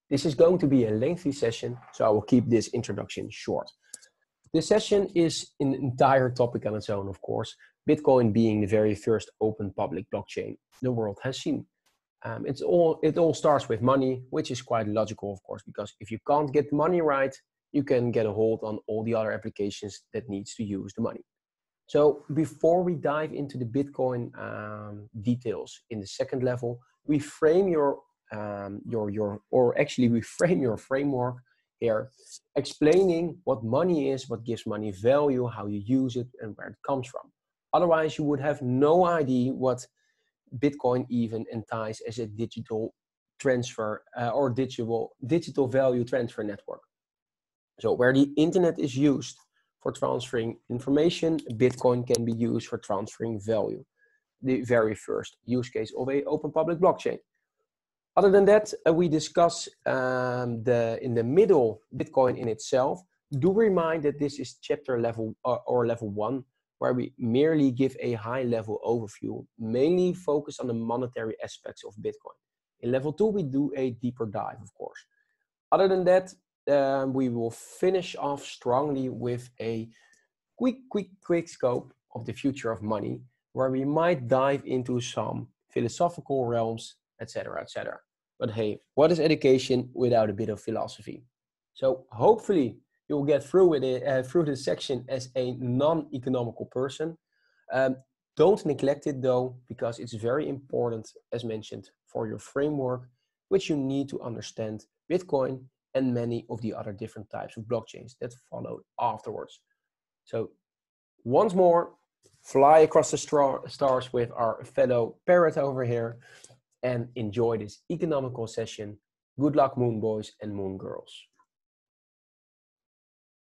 This is going to be a lengthy session, so I will keep this introduction short. This session is an entire topic on its own, of course, Bitcoin being the very first open public blockchain the world has seen. It all starts with money, which is quite logical, of course, because if you can't get the money right, you can get a hold on all the other applications that needs to use the money. So before we dive into the Bitcoin details in the second level, we frame we frame your framework here, explaining what money is, what gives money value, how you use it, and where it comes from. Otherwise, you would have no idea what Bitcoin even entices as a digital transfer or digital value transfer network. So where the internet is used for transferring information, Bitcoin can be used for transferring value, the very first use case of an open public blockchain. Other than that, we discuss in the middle Bitcoin in itself. Do remind that this is chapter level or level 1, where we merely give a high-level overview, mainly focus on the monetary aspects of Bitcoin. In level 2, we do a deeper dive, of course. Other than that, we will finish off strongly with a quick scope of the future of money, where we might dive into some philosophical realms, etc., etc. But hey, what is education without a bit of philosophy? So hopefully you'll get through through this section as a non-economical person. Don't neglect it though, because it's very important, as mentioned, for your framework, which you need to understand Bitcoin and many of the other different types of blockchains that follow afterwards. So once more, fly across the stars with our fellow parrot over here and enjoy this economical session. Good luck, moon boys and moon girls.